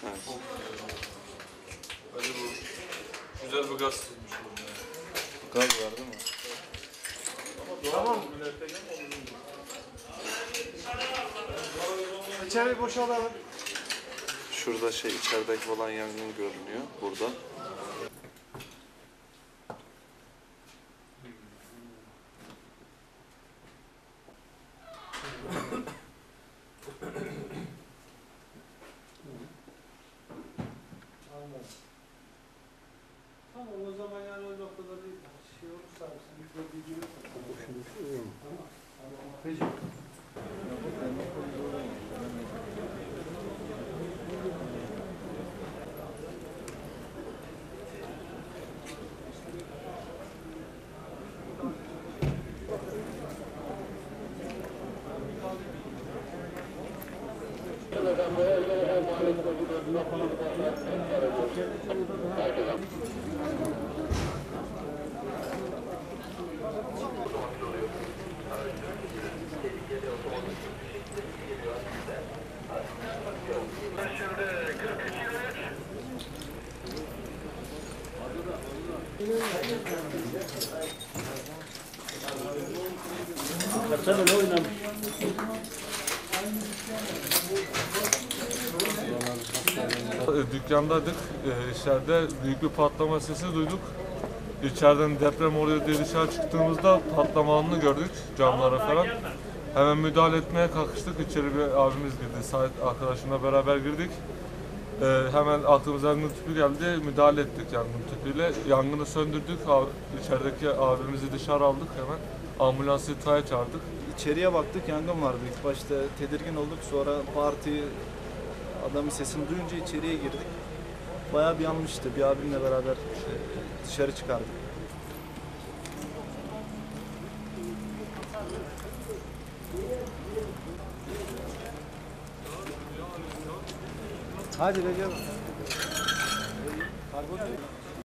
Evet. Hadi bu güzel bir gaz sızmış. Gaz var değil mi? Tamam. İçeri boşalalım. Şurada içerideki olan yangın görünüyor burada. Tamam o zaman yani o noktada bir şey olursa bir bilgi yok. Tamam. Peki. Tabii ne oynamış? Dükkandaydık. İçeride büyük bir patlama sesi duyduk. İçeriden deprem oluyor diye dışarı çıktığımızda patlama anını gördük camlara falan. Hemen müdahale etmeye kalkıştık. İçeri bir abimiz girdi. Sait arkadaşımla beraber girdik. Hemen aklımıza yangın tüpü geldi. Müdahale ettik yangın tüpüyle. Yangını söndürdük. İçerideki abimizi dışarı aldık hemen. Ambulansı itfaiye çağırdık. İçeriye baktık, yangın vardı. İlk başta tedirgin olduk. Sonra parti adamın sesini duyunca içeriye girdik. Bayağı bir yanmıştı. Bir abimle beraber dışarı çıkardık. Hadi Recep. Karbon